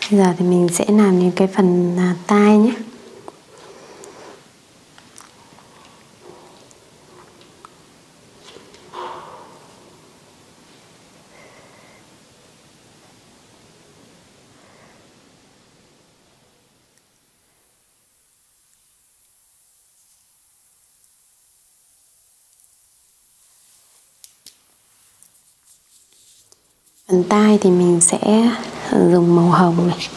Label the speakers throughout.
Speaker 1: Bây giờ thì mình sẽ làm những cái phần tai nhé. Phần tai thì mình sẽ dùng màu hồng này.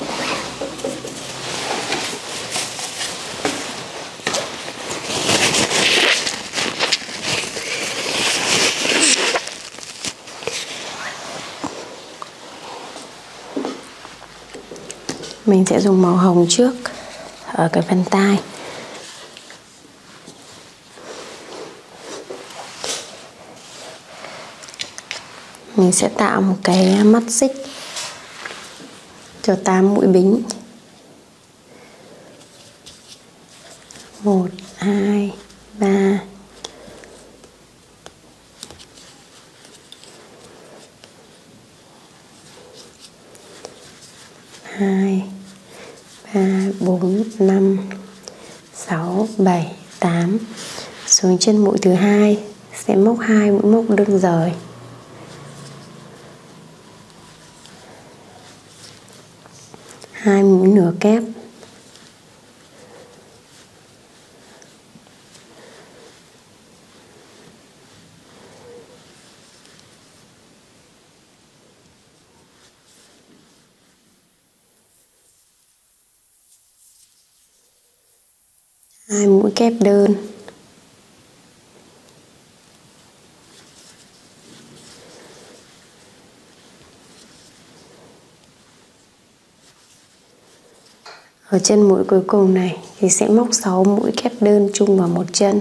Speaker 1: Mình sẽ dùng màu hồng trước ở cái phần tai. Mình sẽ tạo một cái mắt xích cho 8 mũi bính. 1, 2, 3. 2, 3, 4, 5, 6, 7, 8. Xuống trên mũi thứ hai sẽ móc 2 mũi móc đơn rời. 2 mũi nửa kép. Hai mũi kép đơn. Ở chân mũi cuối cùng này thì sẽ móc 6 mũi kép đơn chung vào một chân.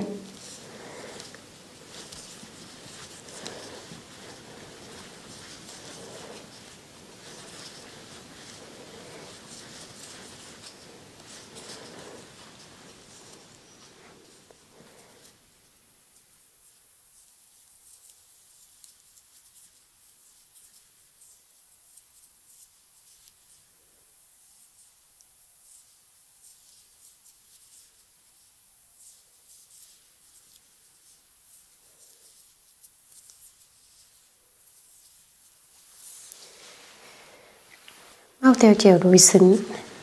Speaker 1: Móc theo chiều đối xứng.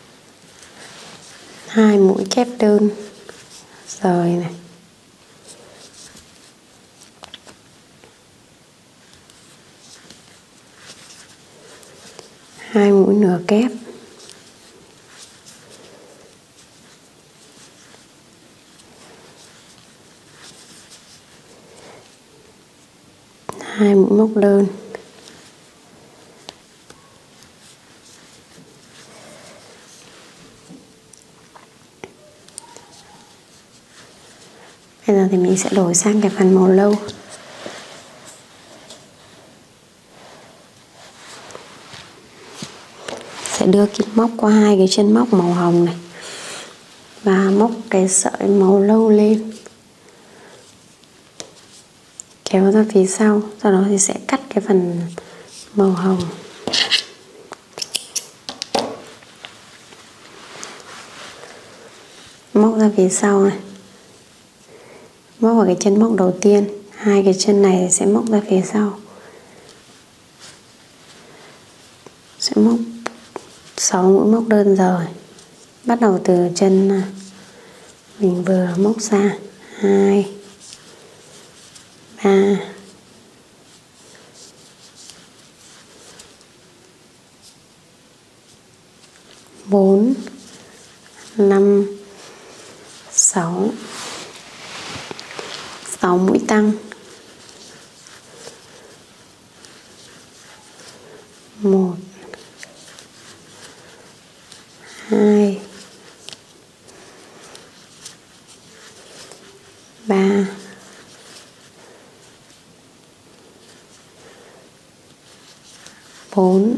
Speaker 1: 2 mũi kép đơn rời này. 2 mũi nửa kép. 2 mũi móc đơn. Bây giờ thì mình sẽ đổi sang cái phần màu lâu. Sẽ đưa kim móc qua 2 cái chân móc màu hồng này và móc cái sợi màu lâu lên, kéo ra phía sau, sau đó thì sẽ cắt cái phần màu hồng. Móc ra phía sau này, móc vào cái chân móc đầu tiên, 2 cái chân này sẽ móc ra phía sau, sẽ móc 6 mũi móc đơn rời, bắt đầu từ chân mình vừa móc ra. 2, 3, 4, 5, 6. 6 mũi tăng. 1, 2, 3, 4,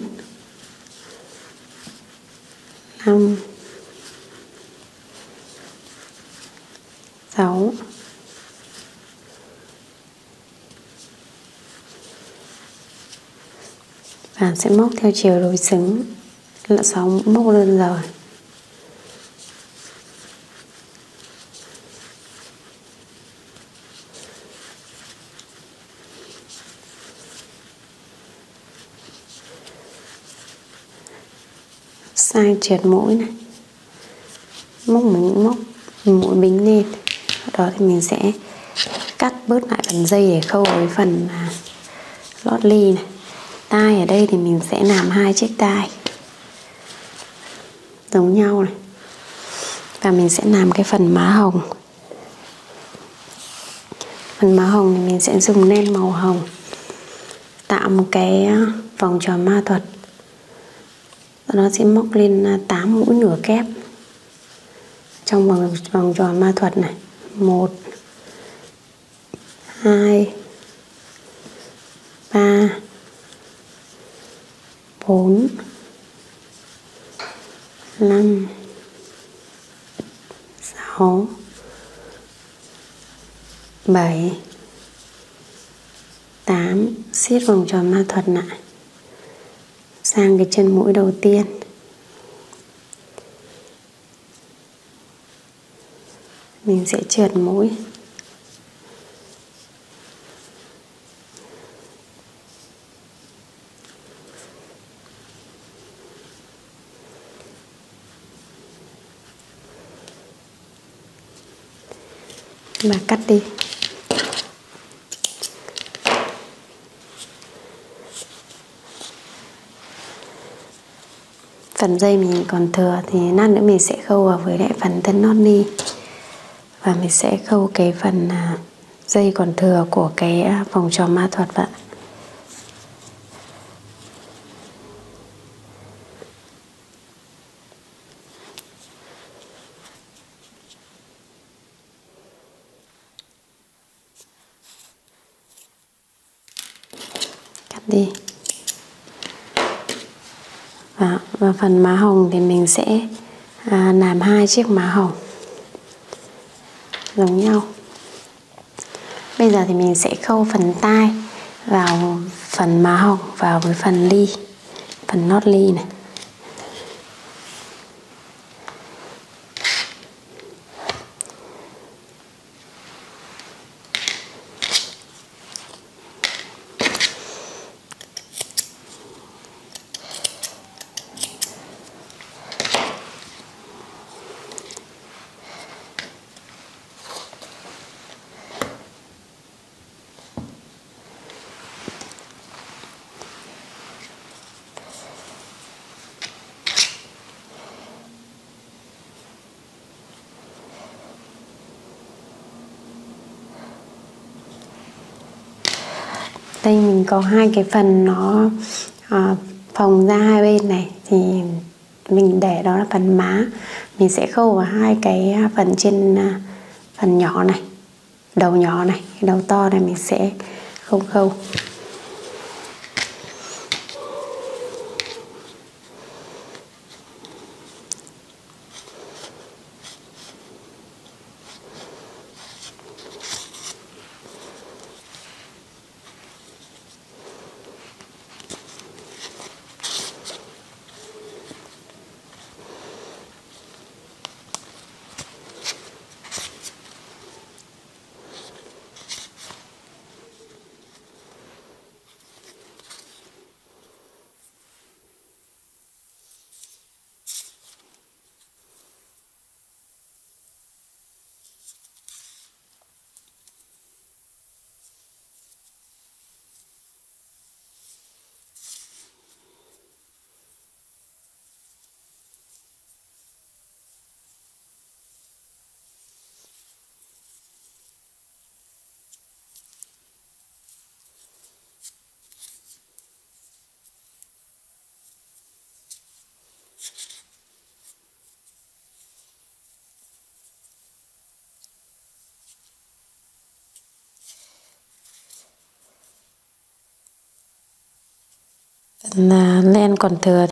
Speaker 1: 5, 6. Và sẽ móc theo chiều đối xứng là 6 mũi móc đơn rồi. Sang trượt mũi này, móc mũi bính lên, đó thì mình sẽ cắt bớt lại phần dây để khâu với phần lót ly này. Tai ở đây thì mình sẽ làm 2 chiếc tai giống nhau này, và mình sẽ làm cái phần má hồng. Phần má hồng thì mình sẽ dùng len màu hồng tạo một cái vòng tròn ma thuật. Nó sẽ móc lên 8 mũi nửa kép trong vòng tròn ma thuật này. 1 2 3 4 5 6 7 8. Siết vòng tròn ma thuật lại sang cái chân mũi đầu tiên. Mình sẽ trượt mũi. Và cắt đi. Phần dây mình còn thừa thì lát nữa mình sẽ khâu vào với lại phần thân nót ni, và mình sẽ khâu cái phần dây còn thừa của cái vòng tròn ma thuật vậy. Cắt đi. Và phần má hồng thì mình sẽ làm 2 chiếc má hồng giống nhau. Bây giờ thì mình sẽ khâu phần tai vào phần má hồng vào với phần ly, phần nót ly này. Đây mình có 2 cái phần nó phồng ra hai bên này, thì mình để đó là phần má. Mình sẽ khâu vào 2 cái phần trên phần nhỏ này, đầu nhỏ này, đầu to này mình sẽ không khâu. Phần len còn thừa